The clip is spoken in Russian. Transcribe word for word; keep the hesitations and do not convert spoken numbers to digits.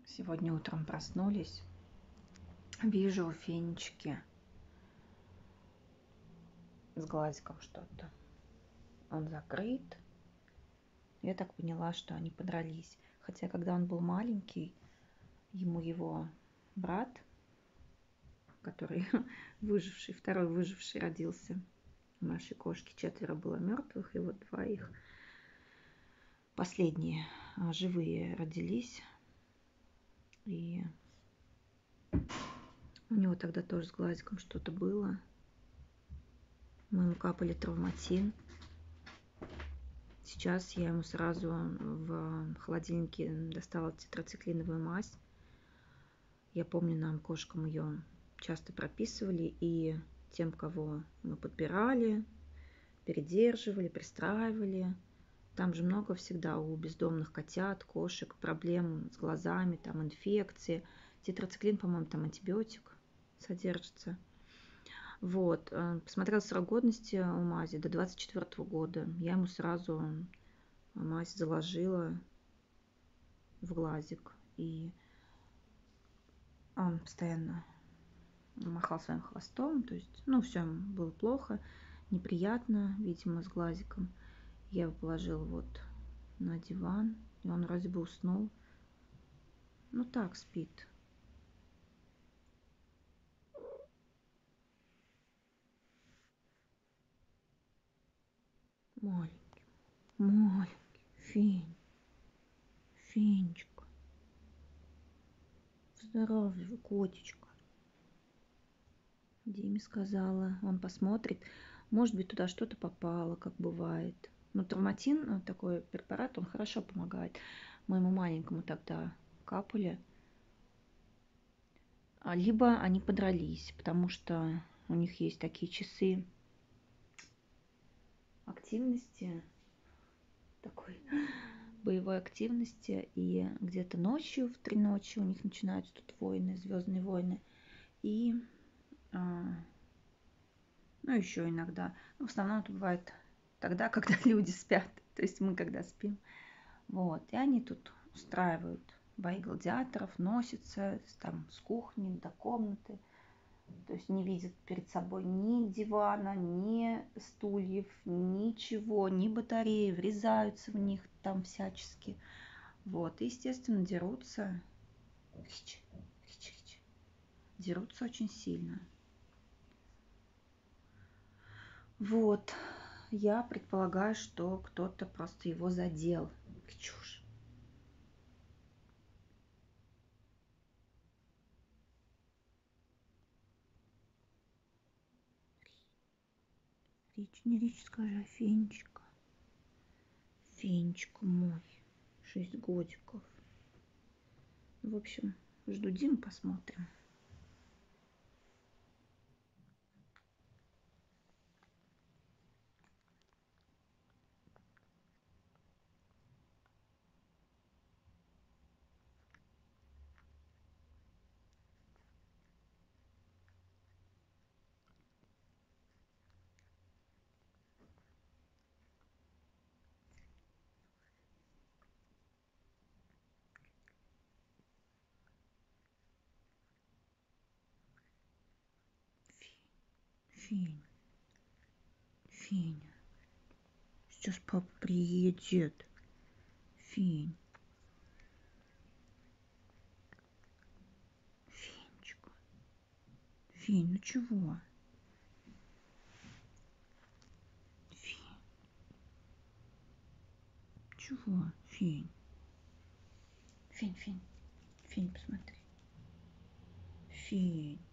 Сегодня утром проснулись, вижу у Фенечки с глазиком что-то. Он закрыт. Я так поняла, что они подрались. Хотя, когда он был маленький, ему его брат, который выживший, второй выживший родился. У нашей кошки четверо было мертвых, и вот два их последние живые родились. И у него тогда тоже с глазиком что-то было. Мы ему капали травматин. Сейчас я ему сразу в холодильнике достала тетрациклиновую мазь. Я помню, нам, кошкам, ее часто прописывали. И тем, кого мы подбирали, передерживали, пристраивали. Там же много всегда у бездомных котят, кошек проблем с глазами, там инфекции. Тетрациклин, по-моему, там антибиотик содержится. Вот. Посмотрела срок годности у мази до двадцать четвёртого года. Я ему сразу мазь заложила в глазик. И он постоянно махал своим хвостом. То есть, ну, все ему было плохо, неприятно, видимо, с глазиком. Я его положила вот на диван, и он вроде бы уснул. Ну, так, спит. Маленький, маленький, Фень, Фенечка. Здоровый котечка. Диме сказала, он посмотрит. Может быть, туда что-то попало, как бывает. Но травматин, такой препарат, он хорошо помогает. Моему маленькому тогда капали. Либо они подрались, потому что у них есть такие часы активности, такой боевой активности. И где-то ночью, в три ночи у них начинаются тут войны, звездные войны. И ну, еще иногда. Ну, в основном это бывает тогда, когда люди спят. То есть мы когда спим. Вот. И они тут устраивают бои гладиаторов, носятся там с кухни до комнаты. То есть не видят перед собой ни дивана, ни стульев, ничего, ни батареи. Врезаются в них там всячески. Вот. И, естественно, дерутся. Хич, хич, хич. Дерутся очень сильно. Вот, я предполагаю, что кто-то просто его задел. Чушь. Рич, не Рич, скажи, а Фенечка. Фенечка мой, шесть годиков. В общем, жду Диму, посмотрим. Фень, Феня, сейчас папа приедет. Фень. Фенечка. Фень, ну чего? Фень. Чего, Фень? Фень, Фень. Фень, посмотри. Фень.